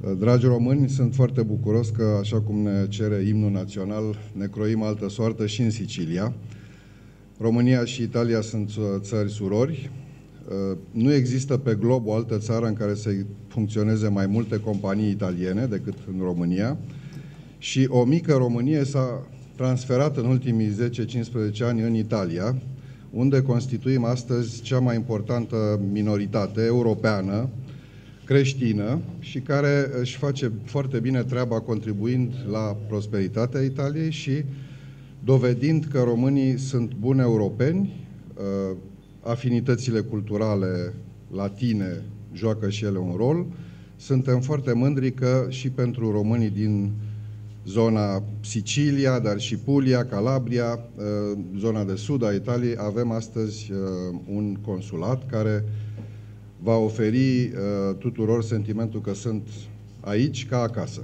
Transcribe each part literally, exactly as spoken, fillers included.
Dragi români, sunt foarte bucuros că, așa cum ne cere imnul național, ne croim altă soartă și în Sicilia. România și Italia sunt țări surori. Nu există pe glob o altă țară în care să funcționeze mai multe companii italiene decât în România. Și o mică Românie s-a transferat în ultimii zece cincisprezece ani în Italia, unde constituim astăzi cea mai importantă minoritate europeană, creștină și care își face foarte bine treaba contribuind la prosperitatea Italiei și dovedind că românii sunt buni europeni, afinitățile culturale latine joacă și ele un rol. Suntem foarte mândri că și pentru românii din zona Sicilia, dar și Puglia, Calabria, zona de sud a Italiei, avem astăzi un consulat care va oferi uh, tuturor sentimentul că sunt aici ca acasă.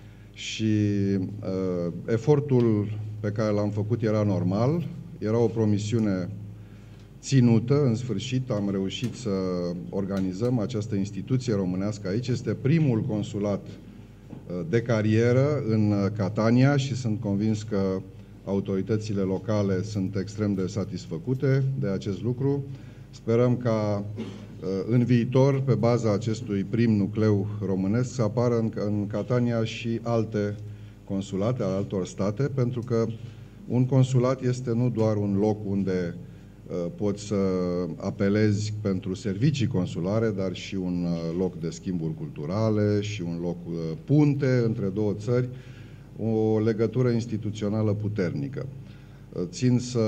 Și uh, efortul pe care l-am făcut era normal, era o promisiune ținută, în sfârșit am reușit să organizăm această instituție românească aici. Este primul consulat uh, de carieră în Catania și sunt convins că autoritățile locale sunt extrem de satisfăcute de acest lucru. Sperăm ca în viitor, pe baza acestui prim nucleu românesc, să apară în, în Catania și alte consulate ale altor state, pentru că un consulat este nu doar un loc unde uh, poți să apelezi pentru servicii consulare, dar și un uh, loc de schimburi culturale și un loc uh, punte între două țări, o legătură instituțională puternică. Țin să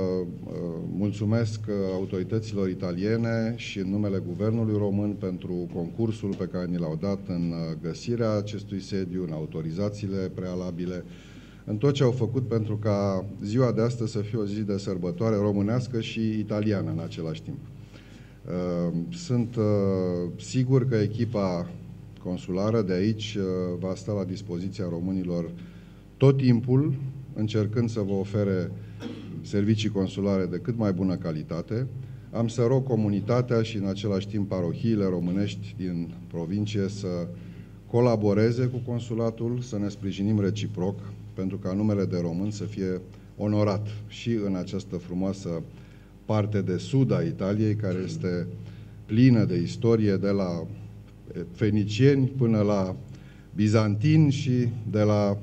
mulțumesc autorităților italiene și în numele Guvernului Român pentru concursul pe care ni l-au dat în găsirea acestui sediu, în autorizațiile prealabile, în tot ce au făcut pentru ca ziua de astăzi să fie o zi de sărbătoare românească și italiană în același timp. Sunt sigur că echipa consulară de aici va sta la dispoziția românilor tot timpul, încercând să vă ofere servicii consulare de cât mai bună calitate. Am să rog comunitatea și în același timp parohiile românești din provincie să colaboreze cu consulatul, să ne sprijinim reciproc, pentru ca numele de român să fie onorat și în această frumoasă parte de sud a Italiei, care este plină de istorie, de la fenicieni până la bizantini și de la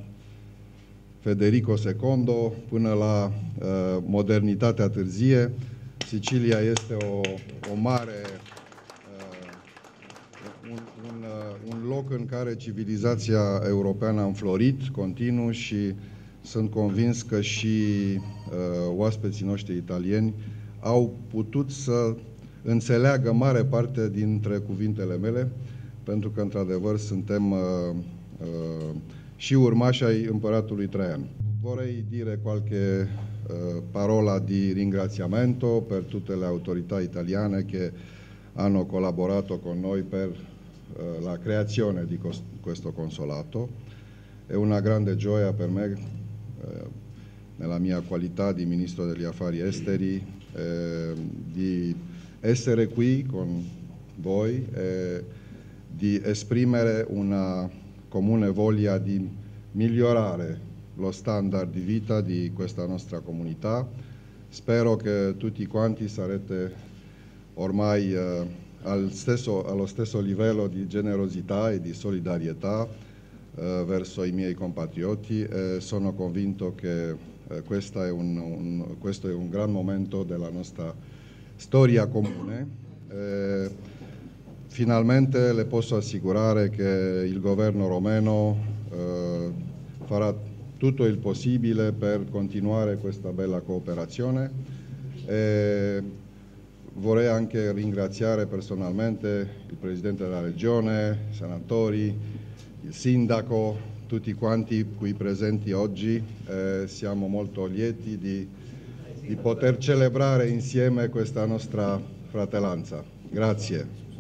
Federico Secondo până la uh, modernitatea târzie. Sicilia este o, o mare, uh, un, un, uh, un loc în care civilizația europeană a înflorit continuu și sunt convins că și uh, oaspeții noștri italieni au putut să înțeleagă mare parte dintre cuvintele mele, pentru că, într-adevăr, suntem uh, uh, și urmași ai împăratului Traian. Vorrei dire qualche uh, parola di ringraziamento per tutte le autorità italiane che hanno collaborato con noi per uh, la creazione di questo consolato. È una grande gioia per me, uh, nella mia qualità di Ministro degli Affari Esteri, eh, di essere qui con voi e di esprimere una comune voglia di migliorare lo standard di vita di questa nostra comunità. Spero che tutti quanti sarete ormai eh, al stesso, allo stesso livello di generosità e di solidarietà eh, verso i miei compatrioti e sono convinto che eh, questo, è un, un, questo è un gran momento della nostra storia comune. Eh, finalmente le posso assicurare che il governo romeno eh, farà tutto il possibile per continuare questa bella cooperazione e vorrei anche ringraziare personalmente il Presidente della Regione, i senatori, il Sindaco, tutti quanti qui presenti oggi. Eh, siamo molto lieti di, di poter celebrare insieme questa nostra fratellanza. Grazie.